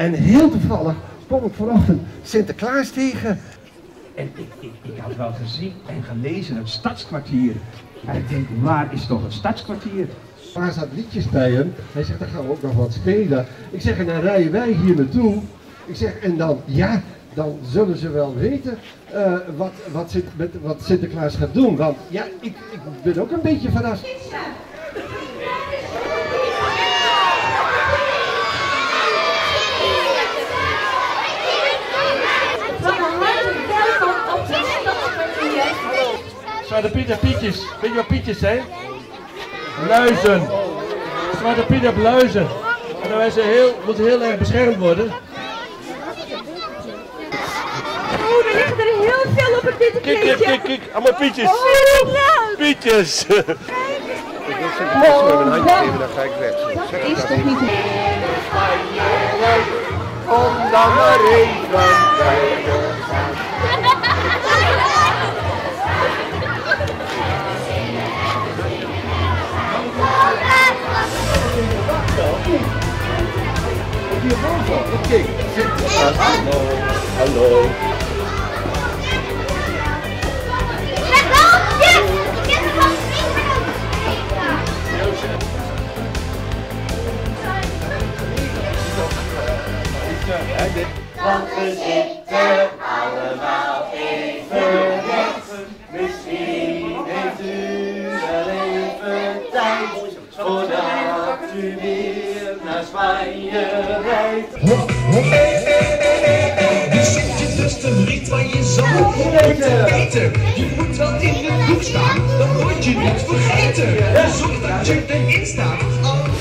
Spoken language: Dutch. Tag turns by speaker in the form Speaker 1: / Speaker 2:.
Speaker 1: En heel toevallig kom ik vanochtend Sinterklaas tegen. En ik had wel gezien en gelezen een stadskwartier. En ik denk, waar is toch een stadskwartier? Waar staat liedjes bij hem? Hij zegt, dan gaan we ook nog wat spelen. Ik zeg, en dan rijden wij hier naartoe. Ik zeg, en dan, ja, dan zullen ze wel weten wat Sinterklaas gaat doen. Want ja, ik ben ook een beetje verrast.
Speaker 2: Zwarte Piet en Pietjes. Weet je wat Pietjes zijn? Luizen. Zwarte Piet heeft luizen. En dan moeten heel erg beschermd worden.
Speaker 3: Oh, er liggen er heel veel op het witte kleedje.
Speaker 2: Kijk, allemaal Pietjes.
Speaker 3: Oh, leuk.
Speaker 2: Pietjes.
Speaker 4: Ik wil Sinterklaas met een handje geven, dan ga ik weg.
Speaker 3: Dat is toch niet...
Speaker 4: Kom dan maar even bij ons aan.
Speaker 1: Kijk, Sinterklaas. Hallo.
Speaker 5: Want we zitten allemaal even recht. Misschien heeft u wel even tijd, voordat u weer naar Spanje rijdt.
Speaker 6: Nu zit je dus te riet waar je zo moeten eten. Je moet wel in de boek staan, dan word je niet vergeten. Zorg dat je erin staat.